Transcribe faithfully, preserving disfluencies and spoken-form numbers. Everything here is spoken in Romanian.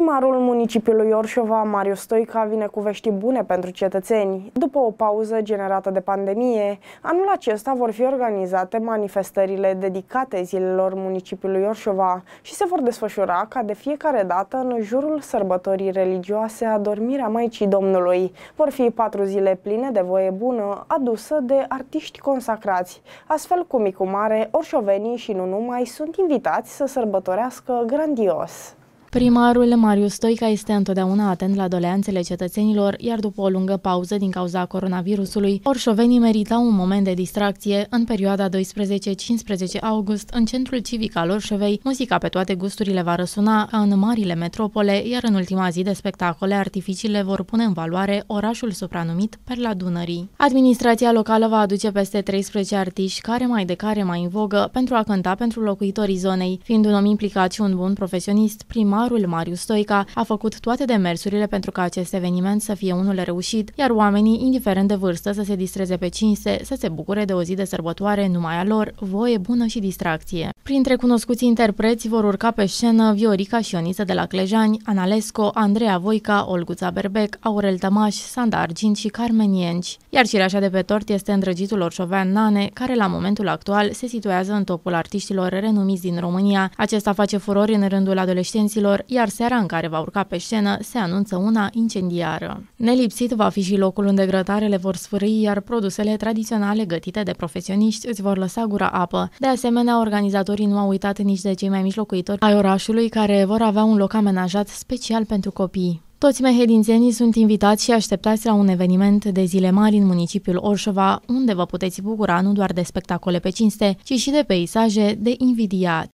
Primarul municipiului Orșova, Marius Stoica, vine cu vești bune pentru cetățeni. După o pauză generată de pandemie, anul acesta vor fi organizate manifestările dedicate zilelor municipiului Orșova și se vor desfășura ca de fiecare dată în jurul sărbătorii religioase Adormirea Maicii Domnului. Vor fi patru zile pline de voie bună adusă de artiști consacrați. Astfel, cu mic cu mare, orșovenii și nu numai sunt invitați să sărbătorească grandios. Primarul Marius Stoica este întotdeauna atent la doleanțele cetățenilor, iar după o lungă pauză din cauza coronavirusului, orșovenii meritau un moment de distracție. În perioada doisprezece cincisprezece august, în centrul civic al Orșovei, muzica pe toate gusturile va răsuna ca în marile metropole, iar în ultima zi de spectacole, artificiile vor pune în valoare orașul supranumit Perla Dunării. Administrația locală va aduce peste treisprezece artiști, care mai de care mai în vogă, pentru a cânta pentru locuitorii zonei. Fiind un om implicat și un bun profesionist, primar Marius Stoica a făcut toate demersurile pentru ca acest eveniment să fie unul reușit, iar oamenii, indiferent de vârstă, să se distreze pe cinste, să se bucure de o zi de sărbătoare numai a lor, voie bună și distracție. Printre cunoscuți interpreți vor urca pe scenă Viorica și Ioniță de la Clejani, Analesco, Andreea Voica, Olguța Berbec, Aurel Tămaș, Sanda Argint și Carmen Ienci. Iar cireașa de pe tort este îndrăgitul orșovean Nane, care la momentul actual se situează în topul artiștilor renumiți din România. Acesta face furori în rândul adolescenților, iar seara în care va urca pe scenă se anunță una incendiară. Nelipsit va fi și locul unde grătarele vor sfârâi, iar produsele tradiționale gătite de profesioniști îți vor lăsa gura apă. De asemenea, organizatorii nu au uitat nici de cei mai mici locuitori ai orașului, care vor avea un loc amenajat special pentru copii. Toți mehedințenii sunt invitați și așteptați la un eveniment de zile mari în municipiul Orșova, unde vă puteți bucura nu doar de spectacole pe cinste, ci și de peisaje de invidiat.